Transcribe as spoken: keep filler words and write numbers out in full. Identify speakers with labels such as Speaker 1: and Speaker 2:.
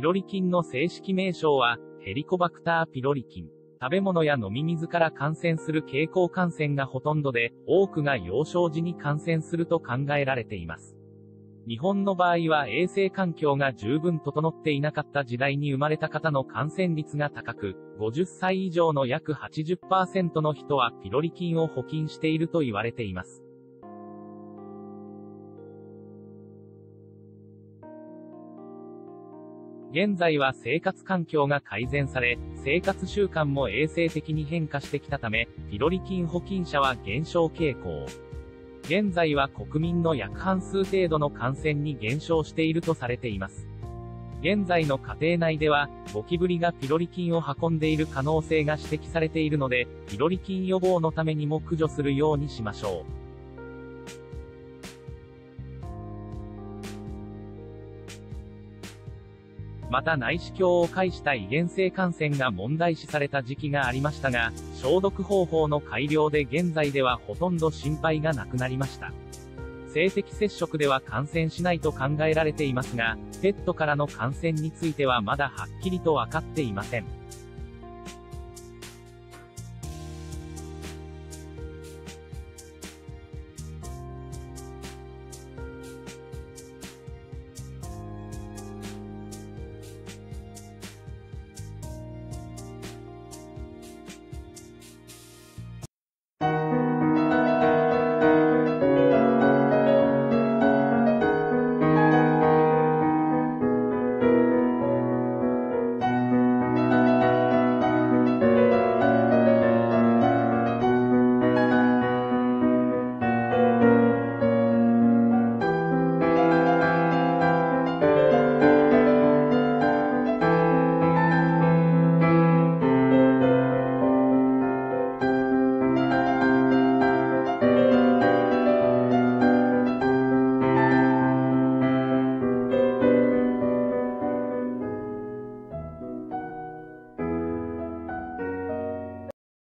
Speaker 1: ロリ菌の正式名称は、ヘリコバクターピロリ菌。食べ物や飲み水から感染する経口感染がほとんどで、多くが幼少時に感染すると考えられています。日本の場合は衛生環境が十分整っていなかった時代に生まれた方の感染率が高く、ごじゅっさい以上の約 はちじゅっパーセント の人はピロリ菌を補菌していると言われています。現在は生活環境が改善され、生活習慣も衛生的に変化してきたため、ピロリ菌補菌者は減少傾向。現在は国民の約半数程度の感染に減少しているとされています。現在の家庭内では、ゴキブリがピロリ菌を運んでいる可能性が指摘されているので、ピロリ菌予防のためにも駆除するようにしましょう。また内視鏡を介した遺伝性感染が問題視された時期がありましたが、消毒方法の改良で現在ではほとんど心配がなくなりました。性的接触では感染しないと考えられていますが、ペットからの感染についてはまだはっきりと分かっていません。